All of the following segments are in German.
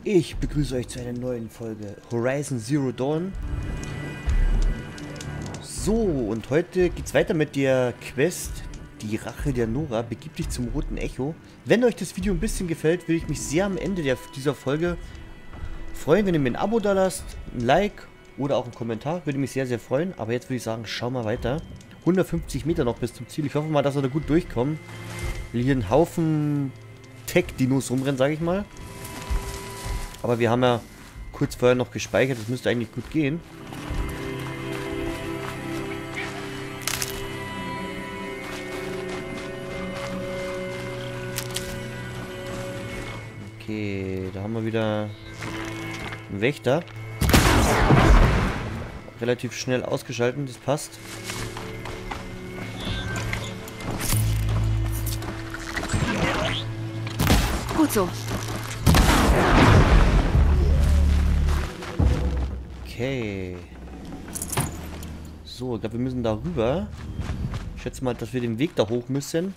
Ich begrüße euch zu einer neuen Folge Horizon Zero Dawn. So, und heute geht's weiter mit der Quest Die Rache der Nora. Begib dich zum Roten Echo. Wenn euch das Video ein bisschen gefällt, würde ich mich sehr am Ende dieser Folge freuen, wenn ihr mir ein Abo da lasst, ein Like oder auch einen Kommentar. Würde mich sehr, sehr freuen. Aber jetzt würde ich sagen, schau mal weiter. 150 Meter noch bis zum Ziel. Ich hoffe mal, dass wir da gut durchkommen. Ich will hier einen Haufen Tech-Dinos rumrennen, sage ich mal. Aber wir haben ja kurz vorher noch gespeichert. Das müsste eigentlich gut gehen. Okay, da haben wir wieder einen Wächter. Relativ schnell ausgeschaltet, das passt. Gut so. Okay. So, ich glaube, wir müssen da rüber. Ich schätze mal, dass wir den Weg da hoch müssen.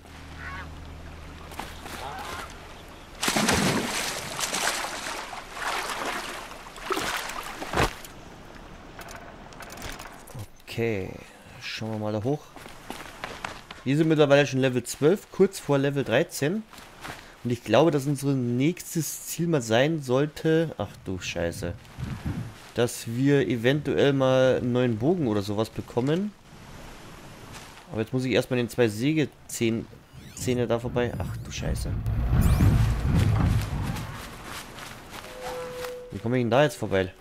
Okay. Schauen wir mal da hoch. Wir sind mittlerweile schon Level 12, kurz vor Level 13. Und ich glaube, dass unser nächstes Ziel mal sein sollte... Ach du Scheiße. Dass wir eventuell mal einen neuen Bogen oder sowas bekommen. Aber jetzt muss ich erstmal den 2 Sägezähne da vorbei. Ach du Scheiße. Wie komme ich denn da jetzt vorbei?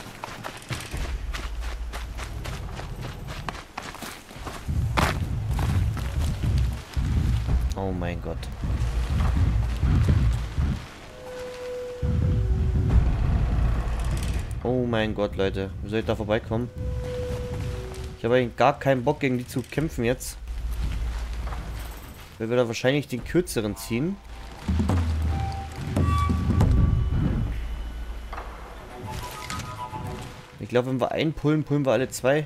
Oh mein Gott. Oh mein Gott, Leute. Wie soll ich da vorbeikommen? Ich habe eigentlich gar keinen Bock, gegen die zu kämpfen jetzt. Weil wir da wahrscheinlich den kürzeren ziehen. Ich glaube, wenn wir einen pullen, pullen wir alle zwei.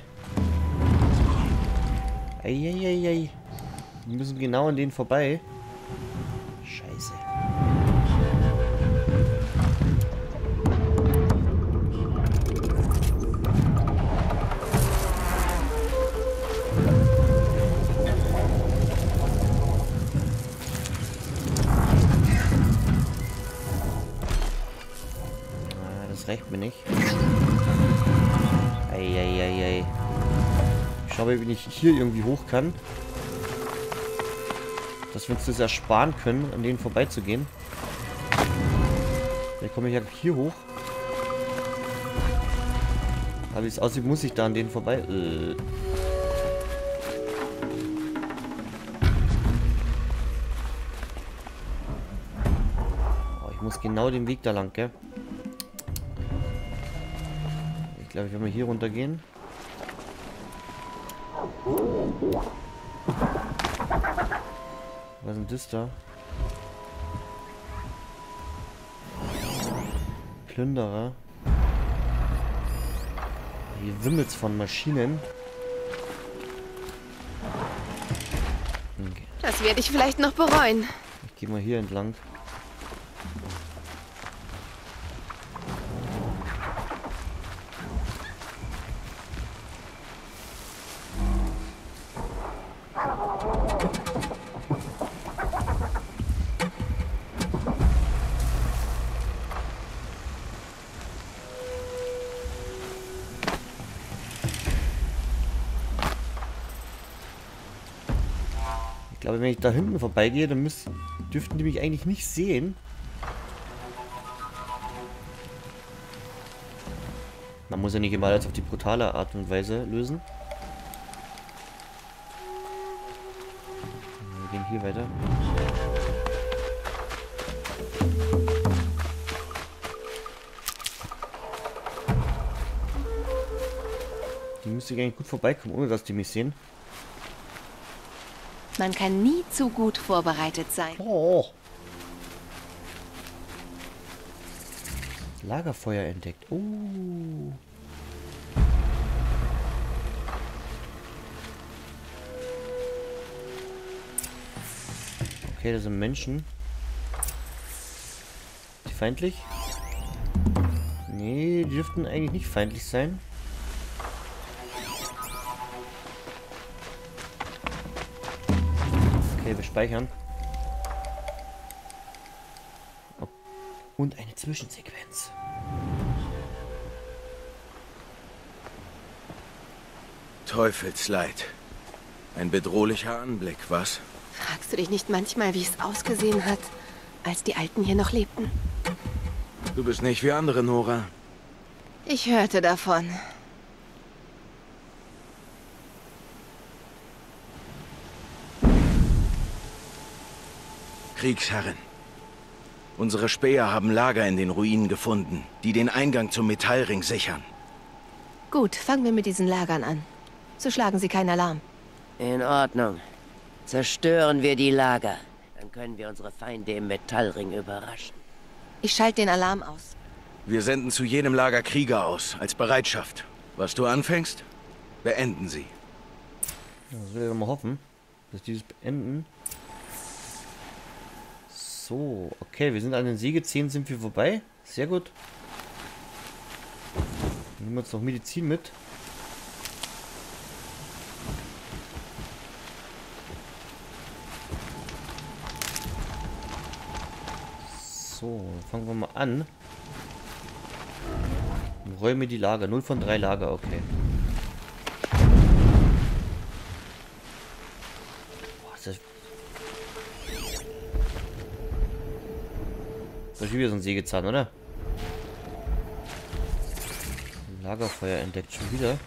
Eieiei. Wir müssen genau an denen vorbei. Scheiße. Das reicht mir nicht. Eieiei. Ich schaue, wie ich hier irgendwie hoch kann. Dass wir uns das ersparen können, an denen vorbeizugehen. Vielleicht komme ich ja hier hoch. Aber wie es aussieht, muss ich da an denen vorbei. Oh, ich muss genau den Weg da lang, gell? Ich glaube, ich werde mal hier runter gehen. Was ist denn das da? Plünderer. Hier wimmelt's von Maschinen. Okay. Das werde ich vielleicht noch bereuen. Ich gehe mal hier entlang. Ich glaube, wenn ich da hinten vorbeigehe, dann dürften die mich eigentlich nicht sehen. Man muss ja nicht immer alles auf die brutale Art und Weise lösen. Wir gehen hier weiter. Die müsste ich eigentlich gut vorbeikommen, ohne dass die mich sehen. Man kann nie zu gut vorbereitet sein. Oh. Lagerfeuer entdeckt. Okay, das sind Menschen. Die feindlich? Nee, die dürften eigentlich nicht feindlich sein. Okay, wir speichern. Oh. Und eine Zwischensequenz. Teufelsleid. Ein bedrohlicher Anblick, was? Fragst du dich nicht manchmal, wie es ausgesehen hat, als die Alten hier noch lebten? Du bist nicht wie andere, Nora. Ich hörte davon. Kriegsherrin. Unsere Späher haben Lager in den Ruinen gefunden, die den Eingang zum Metallring sichern. Gut, fangen wir mit diesen Lagern an. So schlagen sie keinen Alarm. In Ordnung. Zerstören wir die Lager. Dann können wir unsere Feinde im Metallring überraschen. Ich schalte den Alarm aus. Wir senden zu jedem Lager Krieger aus, als Bereitschaft. Was du anfängst, beenden sie. Das will ich mal hoffen, dass die das beenden. So, okay, wir sind an den Sägeziehen, sind wir vorbei. Sehr gut. Nehmen wir uns noch Medizin mit. So, fangen wir mal an. Räume die Lager. 0 von 3 Lager, okay. Boah, ist das... Das ist wieder so ein Sägezahn, oder? Lagerfeuer entdeckt schon wieder.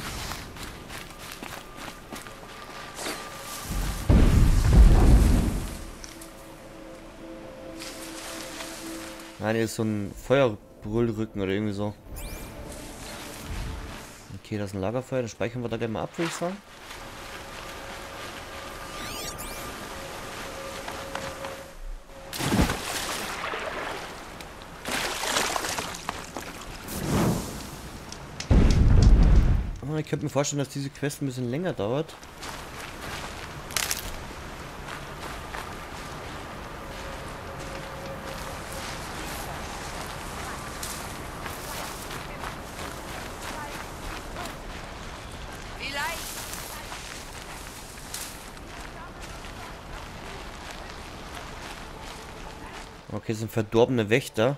Nein, ist so ein Feuerbrüllrücken oder irgendwie so. Okay, das ist ein Lagerfeuer, dann speichern wir da gleich mal ab, würde ich sagen. Oh, ich könnte mir vorstellen, dass diese Quest ein bisschen länger dauert. Okay, das sind verdorbene Wächter.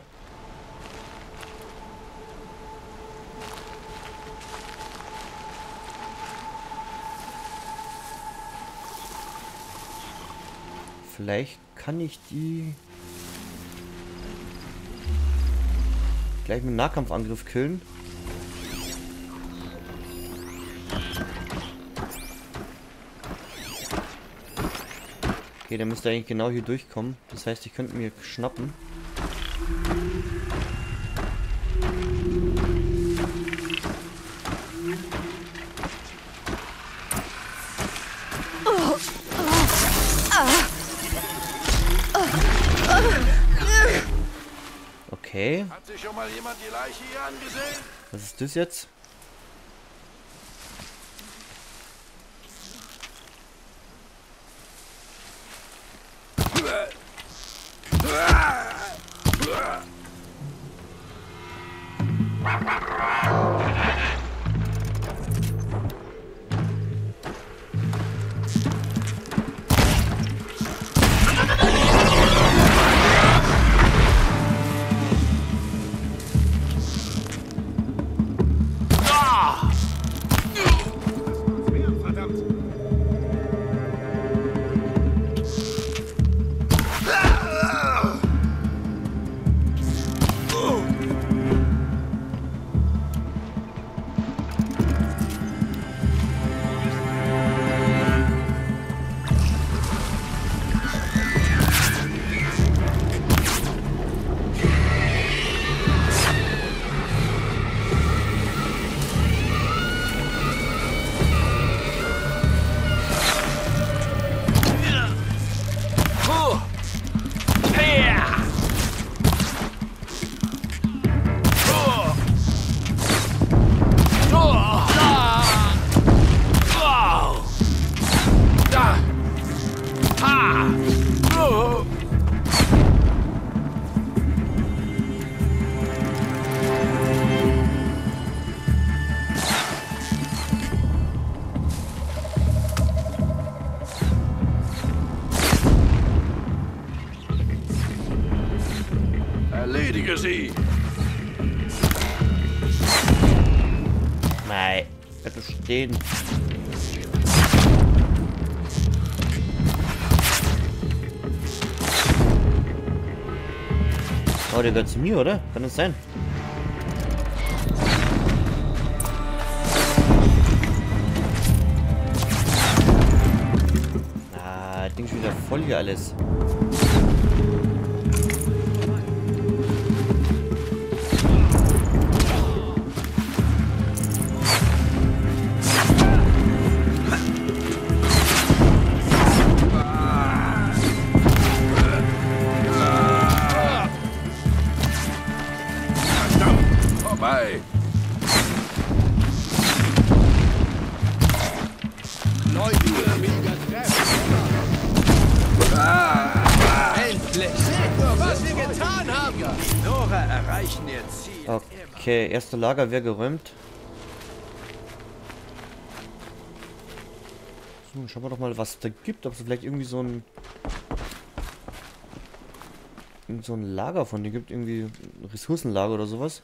Vielleicht kann ich die gleich mit einem Nahkampfangriff killen. Okay, der müsste eigentlich genau hier durchkommen. Das heißt, ich könnte mir schnappen. Okay. Hat sich schon mal jemand die Leiche hier angesehen? Was ist das jetzt? Erledige sie! Nein, bleib stehen. Oh, der gehört zu mir, oder? Kann das sein? Ah, Ding schon wieder voll hier alles. Vorbei! Endlich! Seht nur, was wir getan haben! Nora erreichen ihr Ziel. Okay, erste Lager wäre geräumt. So, schauen wir doch mal, was es da gibt. Ob es vielleicht irgendwie so ein Lager von dir gibt. Irgendwie ein Ressourcenlager oder sowas.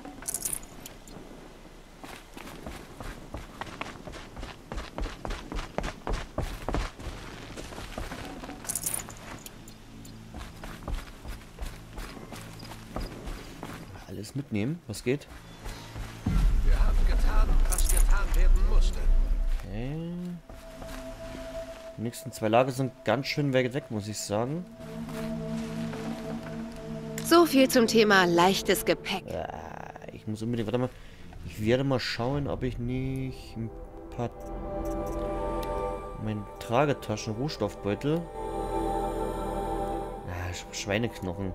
Alles mitnehmen, was geht? Wir haben getan, was getan werden musste. Okay. Die nächsten 2 Lager sind ganz schön weit weg, muss ich sagen. So viel zum Thema leichtes Gepäck. Ich muss unbedingt, warte mal. Ich werde mal schauen, ob ich nicht ein paar... Meine Tragetaschen, Rohstoffbeutel. Schweineknochen.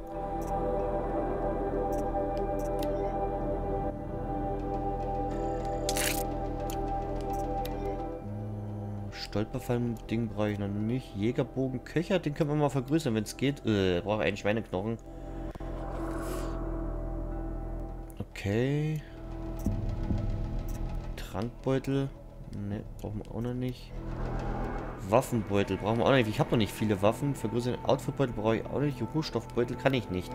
Stolperfallen-Ding brauche ich noch nicht. Jägerbogen, Köcher, den können wir mal vergrößern, wenn es geht. Brauche einen Schweineknochen. Okay. Trankbeutel. Ne, brauchen wir auch noch nicht. Waffenbeutel brauchen wir auch noch nicht. Ich habe noch nicht viele Waffen. Vergrößerten Outfitbeutel brauche ich auch nicht. Rohstoffbeutel kann ich nicht.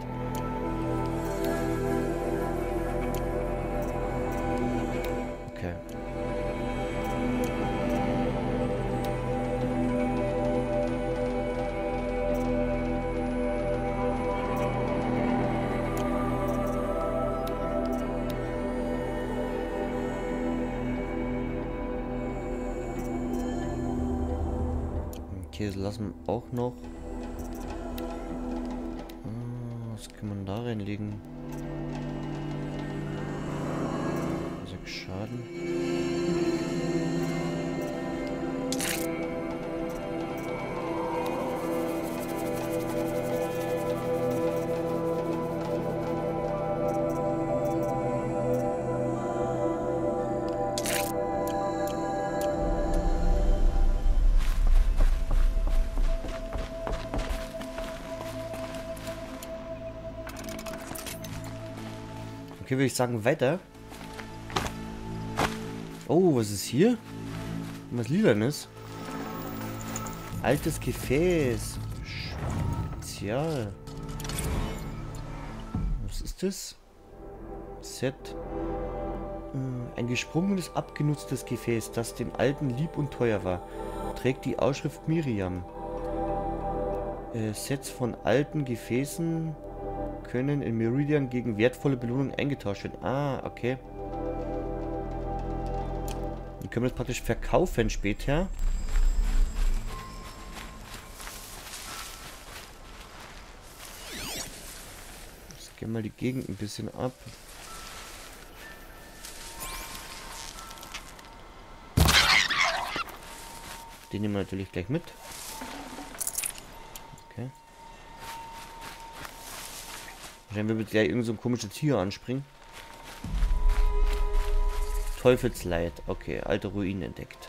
Okay. Okay, das lassen wir auch noch. Was kann man da reinlegen? 6 Schaden. Okay, würde ich sagen, weiter. Oh, was ist hier? Was Lilanes? Altes Gefäß. Spezial. Was ist das? Set. Ein gesprungenes, abgenutztes Gefäß, das dem Alten lieb und teuer war. Trägt die Ausschrift Miriam. Sets von alten Gefäßen können in Meridian gegen wertvolle Belohnungen eingetauscht werden. Ah, okay. Dann können wir das praktisch verkaufen später. Ich scanne mal die Gegend ein bisschen ab. Den nehmen wir natürlich gleich mit. Okay. Wahrscheinlich wird gleich irgend so ein komisches Tier anspringen. Teufelsleid. Okay, alte Ruinen entdeckt.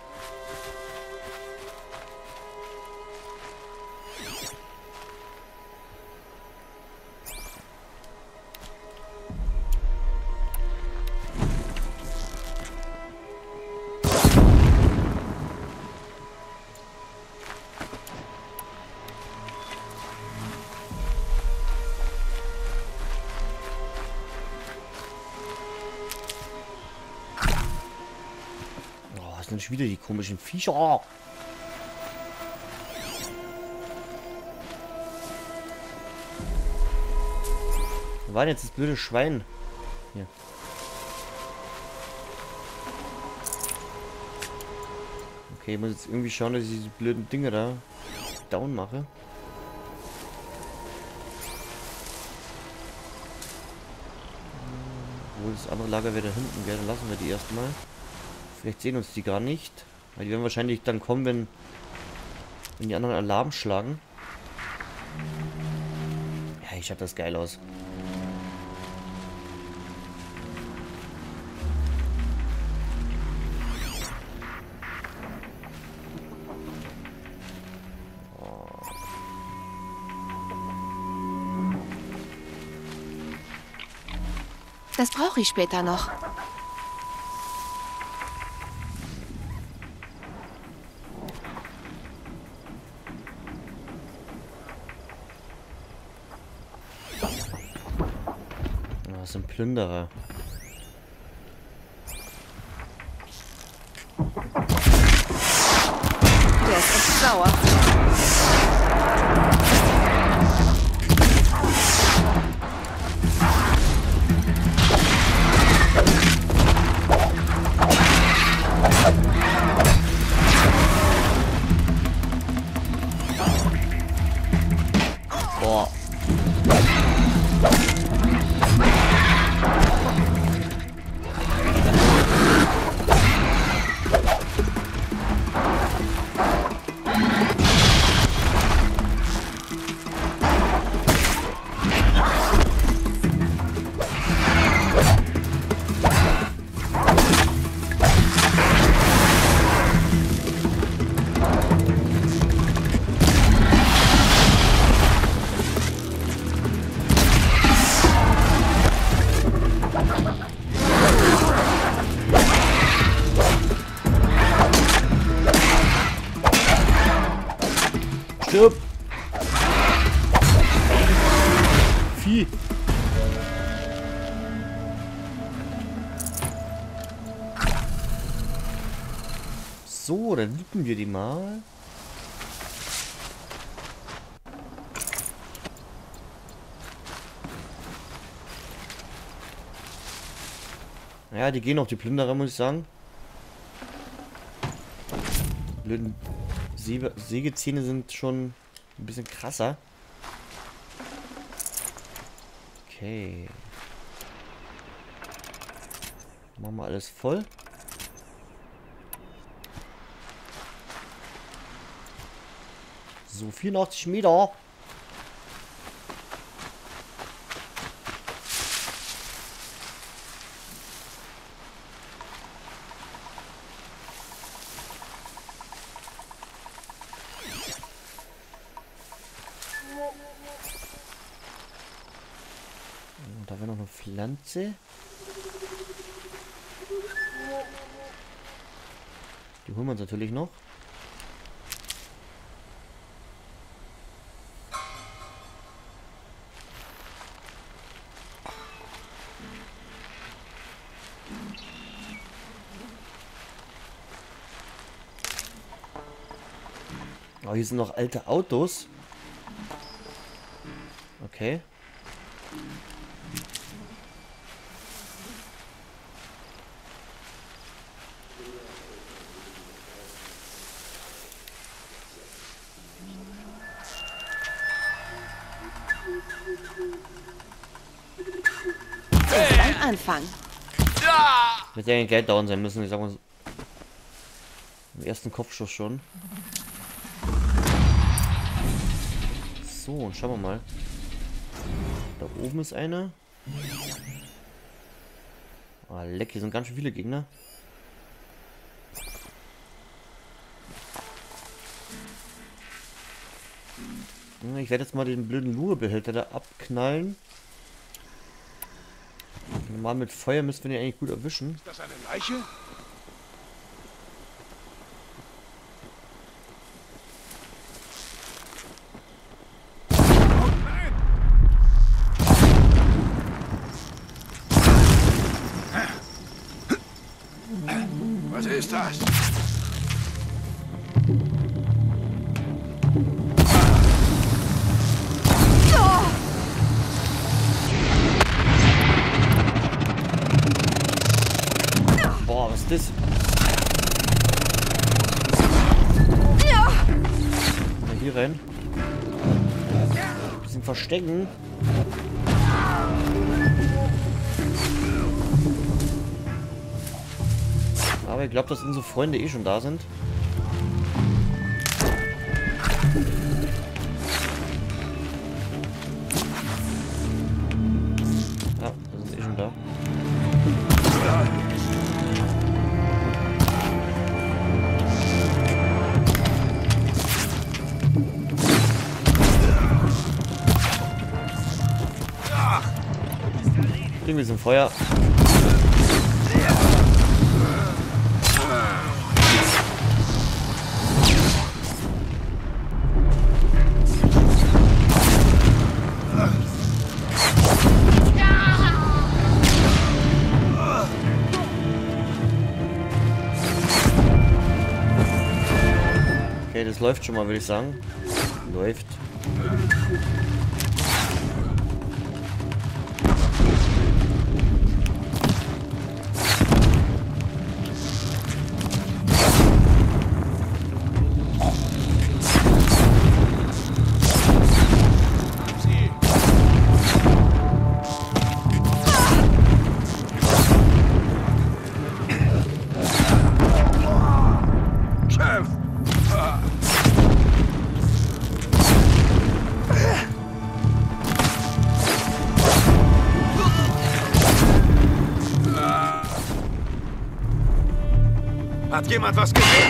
sind schon wieder die komischen Viecher. Wo war denn jetzt das blöde Schwein? Hier. Okay, ich muss jetzt irgendwie schauen, dass ich diese blöden Dinge da down mache. Obwohl das andere Lager wieder hinten wäre, dann lassen wir die erstmal. Vielleicht sehen uns die gar nicht. Weil die werden wahrscheinlich dann kommen, wenn die anderen Alarm schlagen. Ja, ich schaut das geil aus. Das brauche ich später noch. Das sind Plünderer. Der ist echt sauer. Boah. Stirb! Vieh! So, dann looten wir die mal. Ja, die gehen auf die Plünderer, muss ich sagen. Blöden Sägezähne sind schon ein bisschen krasser. Okay. Machen wir alles voll. So, 84 Meter. Da wäre noch eine Pflanze. Die holen wir uns natürlich noch. Oh, hier sind noch alte Autos. Okay. Das ist ein Anfang. Wird ja Geld dauern sein müssen, ich sag mal so. Im ersten Kopfschuss schon. So, und schauen wir mal. Da oben ist eine. Oh, leck, hier sind ganz schön viele Gegner. Ich werde jetzt mal den blöden Lurebehälter da abknallen. Normal mit Feuer müssen wir den eigentlich gut erwischen. Ist das eine Leiche? Was ist das? ist das? Mal hier rein. Ein bisschen verstecken. Aber ich glaube, dass unsere Freunde eh schon da sind. Ja, das ist eh schon da. Irgendwie ist ein Feuer. Okay, das läuft schon mal, würde ich sagen. Läuft. Hat jemand was gesehen?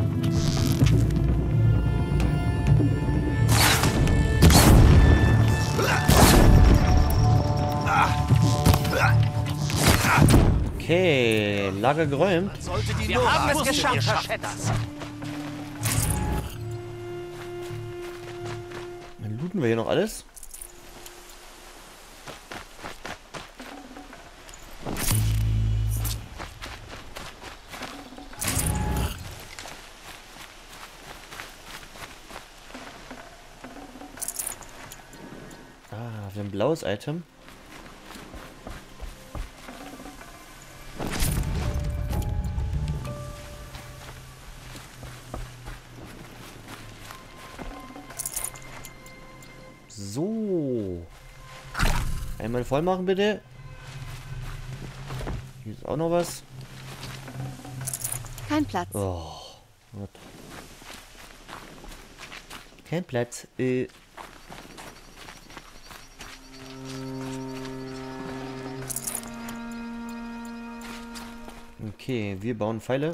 Okay, Lager geräumt. Wir haben es geschafft, Herr Shetters. Dann looten wir hier noch alles. Ah, wir haben ein blaues Item. So. Einmal voll machen, bitte. Hier ist auch noch was. Kein Platz. Oh. Gott. Kein Platz. Okay, wir bauen Pfeile.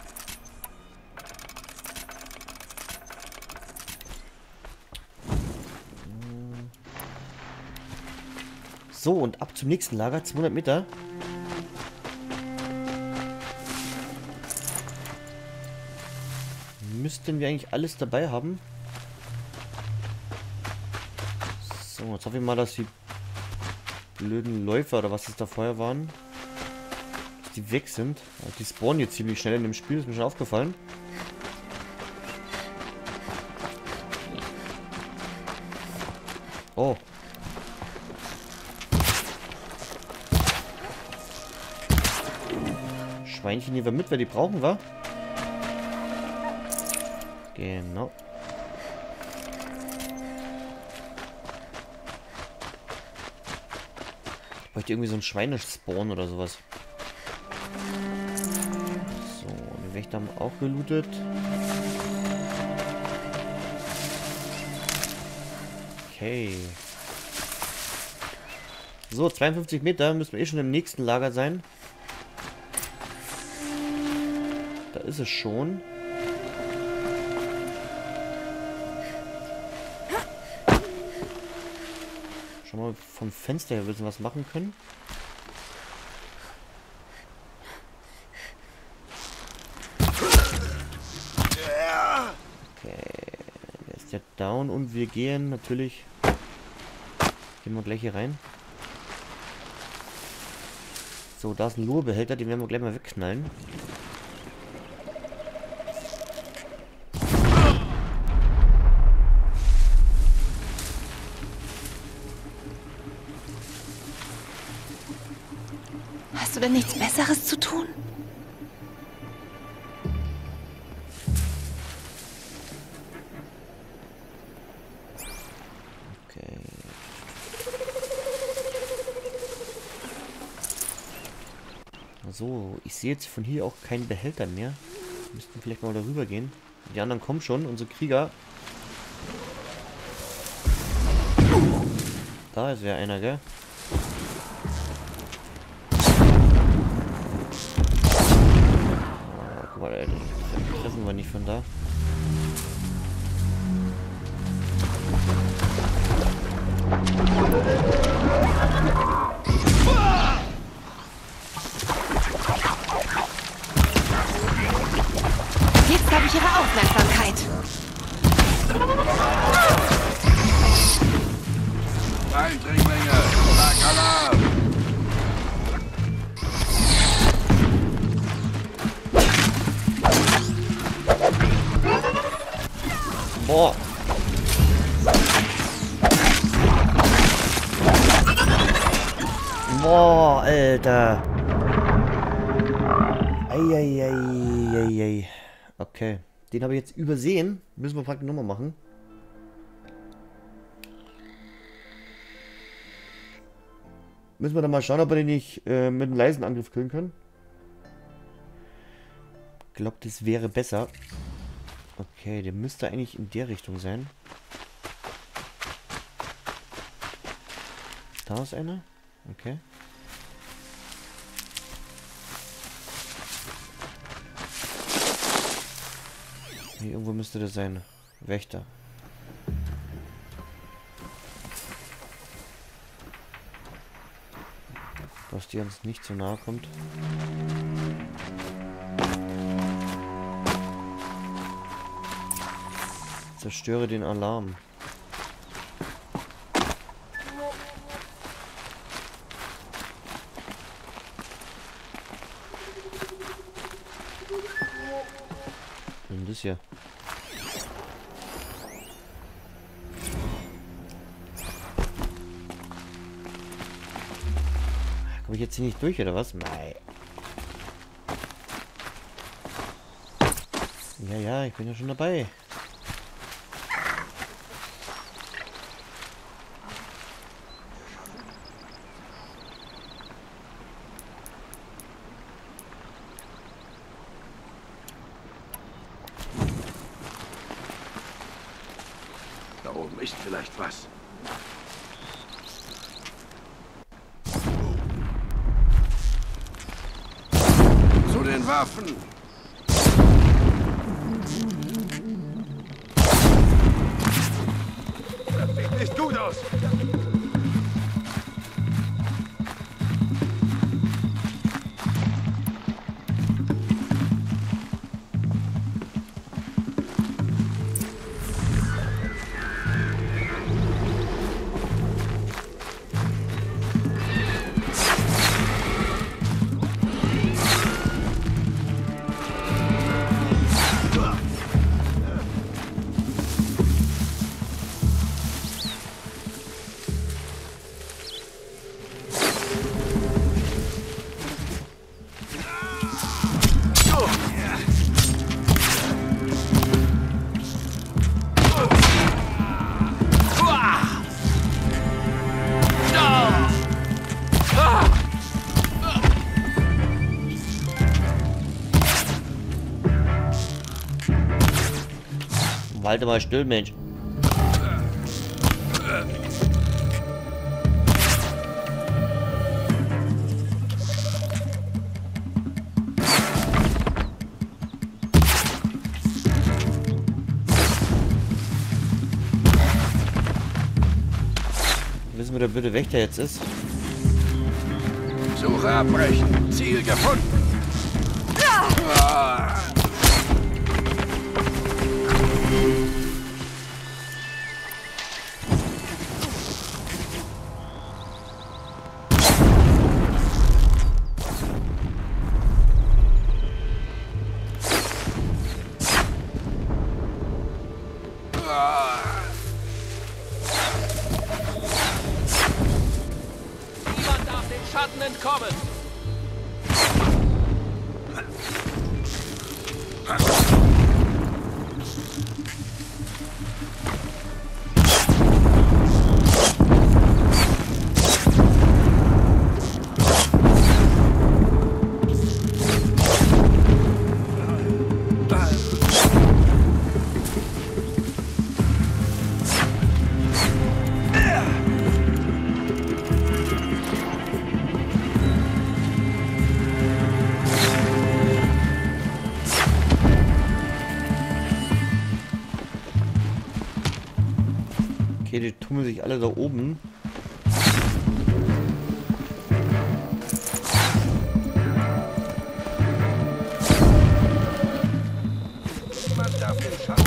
So, und ab zum nächsten Lager, 200 Meter. Müssten wir eigentlich alles dabei haben. So, jetzt hoffe ich mal, dass die blöden Läufer oder was es da vorher waren, dass die weg sind. Die spawnen jetzt ziemlich schnell in dem Spiel, ist mir schon aufgefallen. Oh. Schweinchen nehmen wir mit, wer die brauchen, wa? Genau. Ich bräuchte irgendwie so ein Schweinespawn oder sowas. So, die Wächter haben auch gelootet. Okay. So, 52 Meter müssen wir eh schon im nächsten Lager sein. Da ist es schon. Schon mal vom Fenster her willst du was machen können. Okay, der ist ja down und wir gehen natürlich. Gehen wir gleich hier rein. So, da ist ein Lurbehälter, den werden wir gleich mal wegknallen. Hast du denn nichts Besseres zu tun? So, ich sehe jetzt von hier auch keinen Behälter mehr. Wir müssten vielleicht mal darüber gehen. Die anderen kommen schon, unsere Krieger. Da ist ja einer, gell? Oh, guck mal, ey, das treffen wir nicht von da. Jetzt habe ich Ihre Aufmerksamkeit. Eindringlinge! Sag Alarm! Boah! Boah, Alter! Eieieiei. Okay. Den habe ich jetzt übersehen. Müssen wir praktisch nochmal machen. Müssen wir dann mal schauen, ob wir den nicht mit einem leisen Angriff killen können. Ich glaube, das wäre besser. Okay, der müsste eigentlich in der Richtung sein. Da ist einer. Okay. Hier irgendwo müsste das sein. Wächter. Dass die uns nicht so nahe kommt. Zerstöre den Alarm. Was ist denn das hier? Komme ich jetzt hier nicht durch, oder was? Nein. Ja, ja, ich bin ja schon dabei. Da oben ist vielleicht was. Zu den Waffen! Das sieht nicht gut aus! Halte mal still, Mensch. Wissen wir, der blöde Wächter jetzt ist? Suche abbrechen. Ziel gefunden. Ah. Niemand darf den Schatten entkommen. Okay, die tummeln sich alle da oben. Niemand darf den Schatten.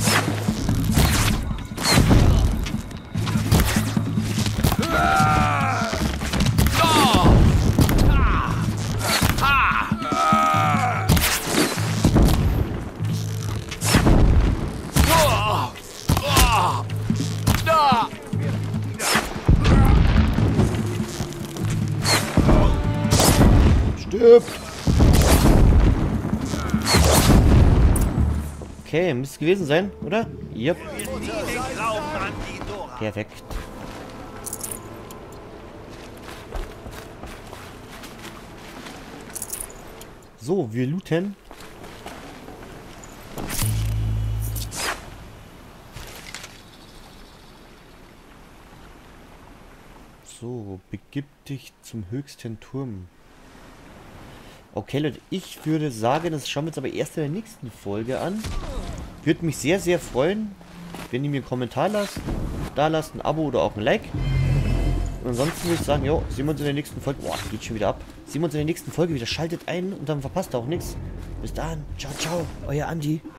Stirb! Okay, müsste es gewesen sein, oder? Yep. Perfekt. So, wir looten. So, begib dich zum höchsten Turm. Okay, Leute, ich würde sagen, das schauen wir uns aber erst in der nächsten Folge an. Würde mich sehr, sehr freuen, wenn ihr mir einen Kommentar lasst, da lasst ein Abo oder auch ein Like. Und ansonsten würde ich sagen, jo, sehen wir uns in der nächsten Folge. Boah, geht schon wieder ab. Sehen wir uns in der nächsten Folge wieder. Schaltet ein und dann verpasst ihr auch nichts. Bis dann. Ciao, ciao. Euer Andi.